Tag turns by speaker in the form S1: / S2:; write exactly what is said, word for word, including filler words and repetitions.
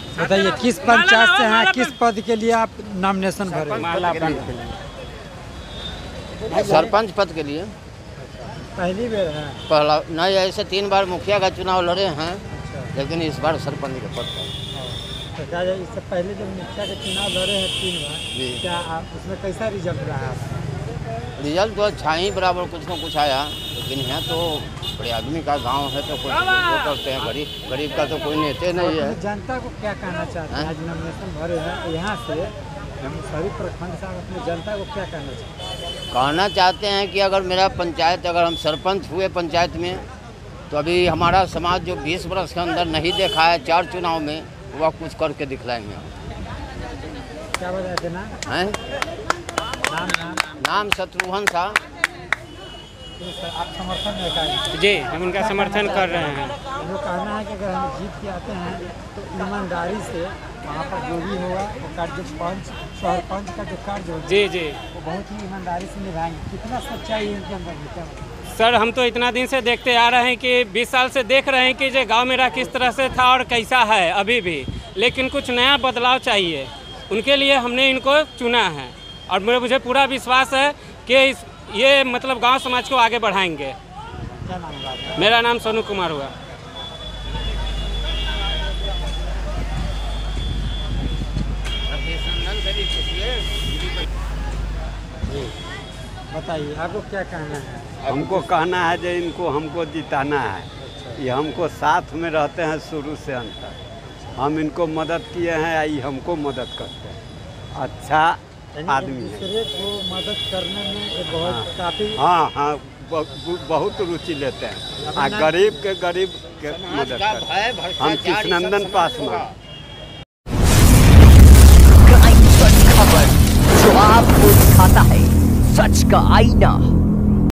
S1: बताइए किस पंचायत से हैं, किस पद के लिए आप नॉमिनेशन भरे?
S2: सरपंच पद के लिए
S1: पहली बार है?
S2: पहला नहीं, ऐसे तीन बार मुखिया का चुनाव लड़े हैं। अच्छा। लेकिन इस बार सरपंच के पद पर।
S1: तो क्या इससे पहले जब मुखिया के चुनाव लड़े हैं तीन बार, क्या आप उसमें कैसा रिजल्ट रहा?
S2: रिजल्ट तो अच्छा ही बराबर कुछ न कुछ आया, लेकिन यहाँ तो बड़े आदमी का गांव है तो कुछ वो करते हैं, गरीब गरीब का तो कोई नेता नहीं है।
S1: जनता को क्या कहना चाहते हैं? आज नॉमिनेशन भरे हैं तो यहाँ से हम सभी प्रखंड साहब अपने जनता को क्या कहना चाहते हैं?
S2: कहना चाहते हैं कि अगर मेरा पंचायत, अगर हम सरपंच हुए पंचायत में, तो अभी हमारा समाज जो बीस वर्ष के अंदर नहीं देखा है चार चुनाव में, वह कुछ करके दिखलाएंगे।
S1: क्या बताते ना
S2: हैं?
S1: नाम नाम
S2: नाम शत्रुघ्न शाह।
S1: आप समर्थन में का?
S3: जी, हम उनका समर्थन कर रहे हैं।
S1: वो कहना है कि अगर हम जीत के आते हैं तो ईमानदारी से वहाँ पर जो भी होगा वो कार्य पंच सरपंच का जो कार्य होगा
S3: जी जी
S1: वो बहुत ही ईमानदारी से निभाएंगे। कितना सच्चाई है इनके अंदर?
S3: सर, हम तो इतना दिन से देखते आ रहे हैं कि बीस साल से देख रहे हैं कि जो गांव मेरा किस तरह से था और कैसा है अभी भी, लेकिन कुछ नया बदलाव चाहिए। उनके लिए हमने इनको चुना है और मुझे पूरा विश्वास है कि इस ये मतलब गांव समाज को आगे बढ़ाएंगे।
S1: क्या नाम है?
S3: मेरा नाम सोनू कुमार हुआ।
S1: बताइए आपको क्या कहना है?
S4: हमको कहना है जो इनको हमको जिताना है। ये हमको साथ में रहते हैं शुरू से अंत तक। हम इनको मदद किए हैं, ये हमको मदद करते हैं। अच्छा आदमी है,
S1: दूसरे को मदद करने में बहुत
S4: हाँ,
S1: काफी
S4: हाँ हाँ बहुत रुचि लेते हैं। आ गरीब के गरीब के मदद करते हैं। हम कृष्णनंदन पासवान।
S5: जो आपको दिखाता है सच का आईना।